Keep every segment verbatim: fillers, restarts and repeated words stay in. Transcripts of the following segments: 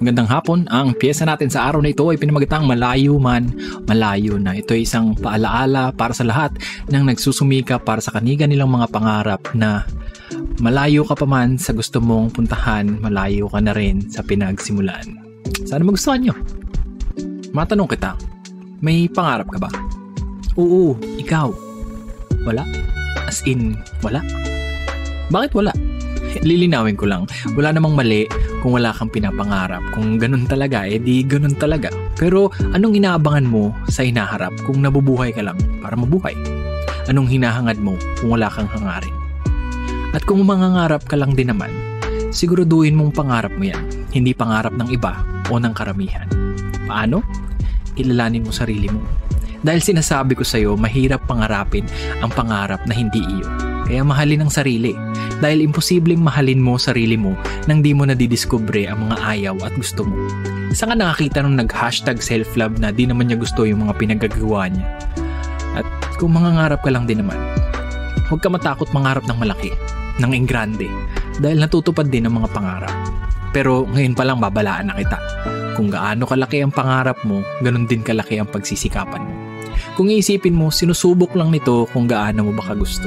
Magandang hapon. Ang piyesa natin sa araw na ito ay pinamagatang Malayo Man, Malayo na. Ito ay isang paalaala para sa lahat ng nagsusumika para sa kanigan nilang mga pangarap na malayo ka pa man sa gusto mong puntahan, malayo ka na rin sa pinagsimulan. Sana magustuhan nyo. Matanong kita, may pangarap ka ba? Oo, ikaw. Wala? As in, wala? Bakit wala? Lilinawin ko lang, wala namang mali kung wala kang pinapangarap. Kung ganun talaga, eh di ganun talaga. Pero anong inaabangan mo sa hinaharap kung nabubuhay ka lang para mabuhay? Anong hinahangad mo kung wala kang hangarin? At kung mangangarap ka lang din naman, siguraduhin mong pangarap mo yan, hindi pangarap ng iba o ng karamihan. Paano? Kilalanin mo sarili mo. Dahil sinasabi ko sa'yo, mahirap pangarapin ang pangarap na hindi iyo. Kaya mahalin ang sarili. Dahil imposibleng mahalin mo sarili mo nang di mo nadidiskubre ang mga ayaw at gusto mo. Saan ka nakakita nung nag-hashtag self-love na di naman niya gusto yung mga pinagagawa niya? At kung mangangarap ka lang din naman, huwag ka matakot mangarap ng malaki, ng engrande, dahil natutupad din ang mga pangarap. Pero ngayon pa lang babalaan na kita. Kung gaano kalaki ang pangarap mo, ganun din kalaki ang pagsisikapan mo. Kung iisipin mo, sinusubok lang nito kung gaano mo baka gusto.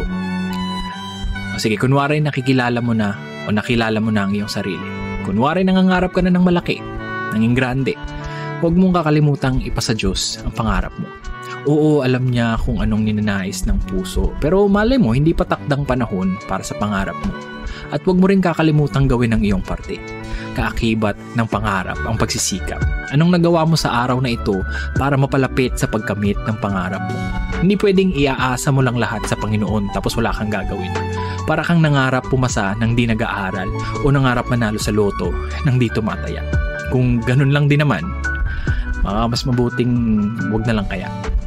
O sige, kunwari nakikilala mo na o nakilala mo na ang iyong sarili. Kunwari nangangarap ka na ng malaki, ng grande. Huwag mong kakalimutang ipasa Diyos ang pangarap mo. Oo, alam niya kung anong ninanais ng puso. Pero malay mo, hindi pa takdang panahon para sa pangarap mo. At huwag mo rin kakalimutang gawin ang iyong parte. Kaakibat ng pangarap ang pagsisikap. Anong nagawa mo sa araw na ito para mapalapit sa pagkamit ng pangarap mo? Hindi pwedeng iaasa mo lang lahat sa Panginoon tapos wala kang gagawin. Para kang nangarap pumasa nang di nag-aaral o nangarap manalo sa loto nang di tumataya. Kung ganun lang din naman, mas mabuting wag na lang kaya.